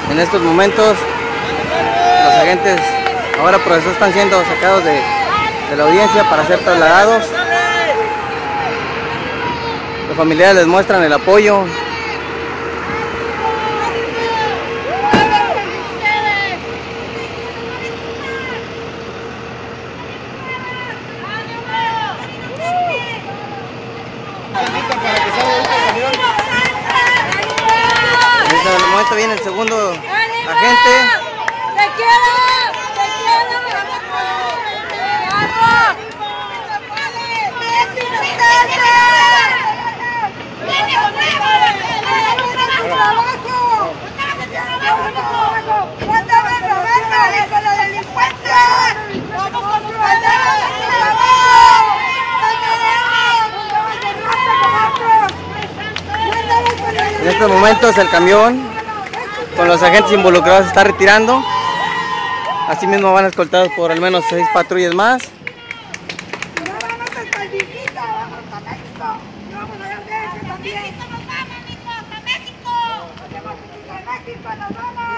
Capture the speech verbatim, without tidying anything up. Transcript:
En estos momentos los agentes ahora procesos están siendo sacados de, de la audiencia para ser trasladados. Los familiares les muestran el apoyo. En este momento viene el segundo agente. ¡Te quiero! ¡Te quiero! En estos momentos el camión con los agentes involucrados se está retirando. Asimismo van escoltados por al menos seis patrullas más. ¡México! ¡México! ¡México!